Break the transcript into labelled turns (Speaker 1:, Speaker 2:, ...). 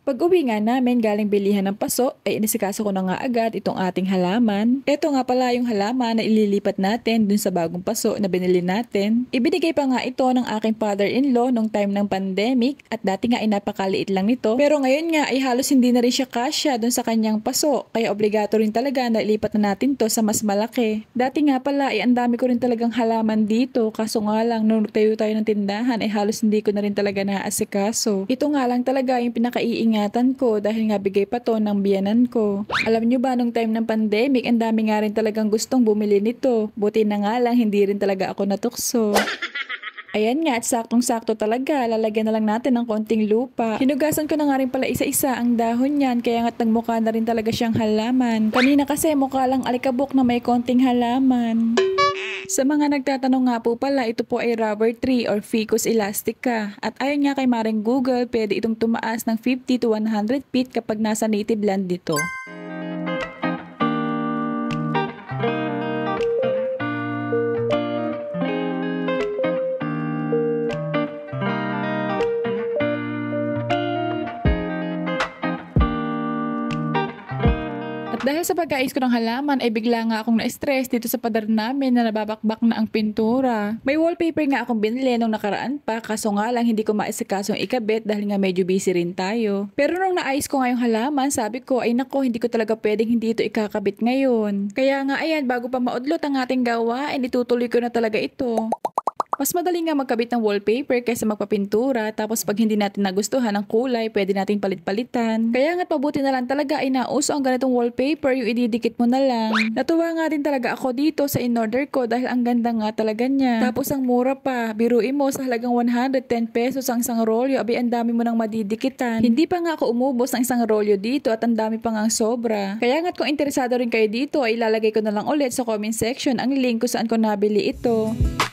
Speaker 1: Pag-uwi nga namin galing bilihan ng paso, ay inisikaso ko na nga agad itong ating halaman. Ito nga pala yung halaman na ililipat natin dun sa bagong paso na binili natin. Ibinigay pa nga ito ng aking father-in-law nung time ng pandemic at dati nga ay napakaliit lang nito. Pero ngayon nga ay halos hindi na rin siya kasya dun sa kanyang paso. Kaya obligato rin talaga na ilipat na natin to sa mas malaki. Dati nga pala ay ang dami ko rin talagang halaman dito. Kaso nga lang nung tayo ng tindahan ay halos hindi ko na rin talaga naasikaso. Ito nga lang talaga yung pinakaiingatan ko dahil nga bigay pa to ng biyanan ko. Alam nyo ba nung time ng pandemic, ang dami nga rin talagang gustong bumili nito. Buti na nga lang hindi rin talaga ako natukso. Ayan nga at saktong-sakto talaga, lalagyan na lang natin ng konting lupa. Hinugasan ko na nga rin pala isa-isa ang dahon niyan kaya nga't nagmukha na rin talaga siyang halaman. Kanina kasi mukha lang alikabok na may konting halaman. Sa mga nagtatanong nga po pala, ito po ay rubber tree or Ficus elastica. At ayon nga kay Maring Google, pwede itong tumaas ng 50 to 100 feet kapag nasa native land dito. At dahil sa pag-aayos ko ng halaman ay bigla nga akong na-stress dito sa pader namin na nababakbak na ang pintura. May wallpaper nga akong binili nung nakaraan pa kaso nga lang hindi ko maisikasong ikabit dahil nga medyo busy rin tayo. Pero nung naayos ko nga yung halaman sabi ko ay nako hindi ko talaga pwedeng hindi ito ikakabit ngayon. Kaya nga ayan bago pa maudlot ang ating gawain itutuloy ko na talaga ito. Mas madali nga magkabit ng wallpaper kaysa magpapintura tapos pag hindi natin nagustuhan ang kulay, pwede natin palit-palitan. Kaya nga't mabuti na lang talaga ay nauso ang ganitong wallpaper yung ididikit mo na lang. Natuwa nga din talaga ako dito sa in-order ko dahil ang ganda nga talaga niya. Tapos ang mura pa, biruin mo sa halagang 110 pesos ang isang rolyo, abi ang dami mo nang madidikitan. Hindi pa nga ako umubos ng isang rolyo dito at ang dami pa nga ang sobra. Kaya nga't kung interesado rin kayo dito ay ilalagay ko na lang ulit sa comment section ang link kung saan ko nabili ito.